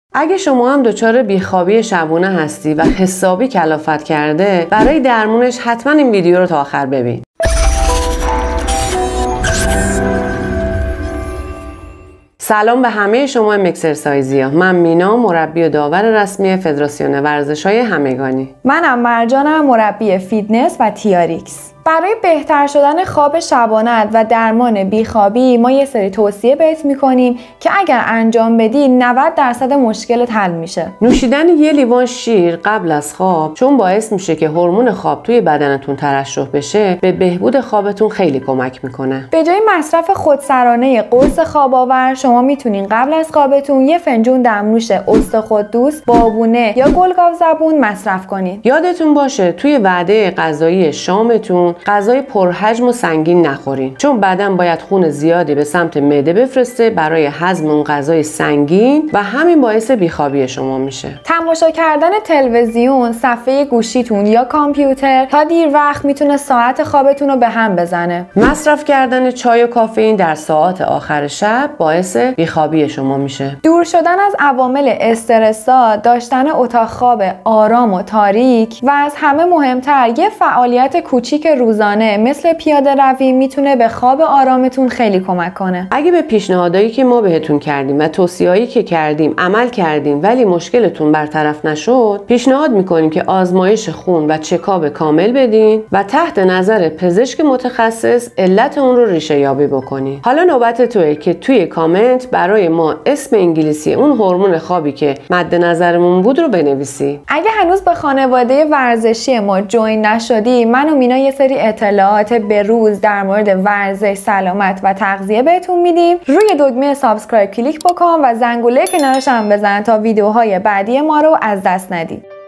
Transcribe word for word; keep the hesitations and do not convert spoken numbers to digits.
اگه شما هم دچار بیخوابی شبونه هستی و حسابی کلافت کرده، برای درمونش حتما این ویدیو رو تا آخر ببین. سلام به همه شما مکسرسایزی ها. من مینا، مربی و داور رسمی فدراسیون ورزش‌های همگانی. منم مرجانم، مربی فیتنس و تیاریکس. برای بهتر شدن خواب شبانه‌ات و درمان بیخوابی ما یه سری توصیه بهت میکنیم که اگر انجام بدی نود درصد مشکلت حل میشه. نوشیدن یه لیوان شیر قبل از خواب چون باعث میشه که هورمون خواب توی بدنتون ترشح بشه، به بهبود خوابتون خیلی کمک میکنه. به جای مصرف خودسرانه قرص خواب آور، شما میتونین قبل از خوابتون یه فنجون دمنوش استخوان‌دوست، بابونه یا گلگاو زبون مصرف کنید. یادتون باشه توی وعده غذایی شامتون غذای پرحجم و سنگین نخورین، چون بدن باید خون زیادی به سمت معده بفرسته برای هضم اون غذای سنگین و همین باعث بیخوابی شما میشه. تماشا کردن تلویزیون، صفحه گوشیتون یا کامپیوتر تا دیر وقت میتونه ساعت خوابتون رو به هم بزنه. مصرف کردن چای و کافئین در ساعات آخر شب باعث بیخوابی شما میشه. دور شدن از عوامل استرسا، داشتن اتاق خواب آرام و تاریک و از همه مهمتر یه فعالیت کوچیک روزانه مثل پیاده روی میتونه به خواب آرامتون خیلی کمک کنه. اگه به پیشنهادایی که ما بهتون کردیم و توصیه‌هایی که کردیم عمل کردیم ولی مشکلتون برطرف نشد، پیشنهاد میکنیم که آزمایش خون و چکاپ کامل بدین و تحت نظر پزشک متخصص علت اون رو ریشه یابی بکنین. حالا نوبت توئه که توی کامنت برای ما اسم انگلیسی اون هورمون خوابی که مد نظرمون بود رو بنویسی. اگه هنوز به خانواده ورزشی ما جوین نشدی، من و مینا یه سری اطلاعات به روز در مورد ورزش، سلامت و تغذیه بهتون میدیم. روی دکمه سابسکرایب کلیک بکن و زنگوله کنارش هم بزن تا ویدیوهای بعدی ما رو از دست ندی.